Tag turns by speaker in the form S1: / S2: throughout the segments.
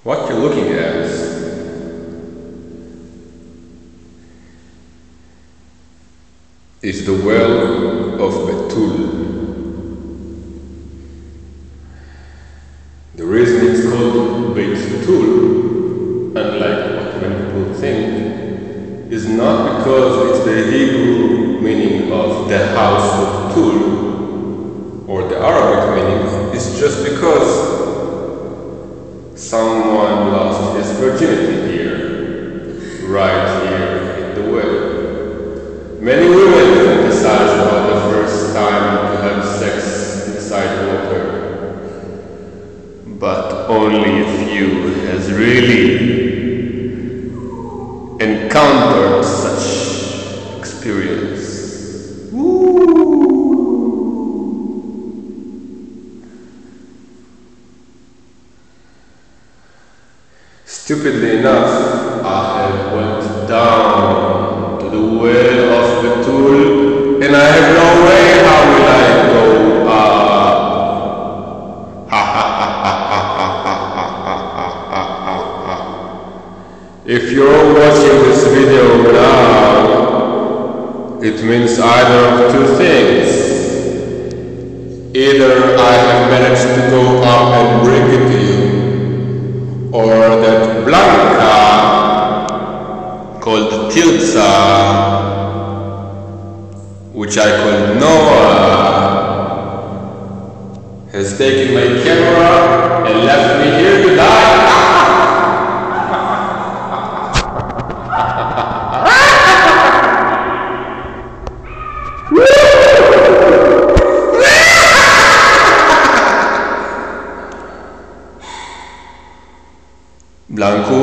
S1: What you're looking at is the well of Betul. The reason it's called Beit Betul, unlike what many people think, is not because it's the Hebrew meaning of the house of Betul, or the Arabic meaning. It's just because someone lost his virginity here, right here in the well. Many women fantasize about the first time to have sex inside water, but only a few has really encountered such experience. Stupidly enough, I have went down to the well of Betul, and I have no way how will I go up. If you're watching this video now, it means either of two things. Either I have managed to go up and bring it to you, or that Blanca, called Tirza, which I call Noah, has taken my camera and left me here to die. Blanco,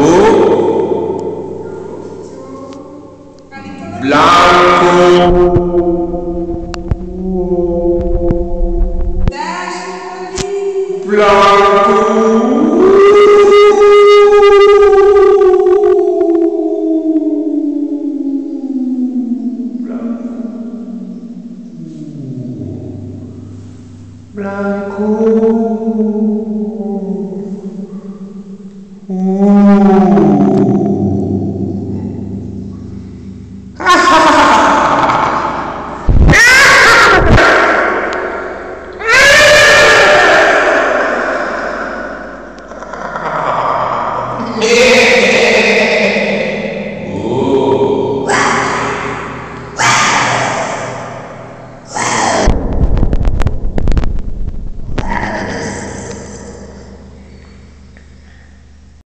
S2: Yeah.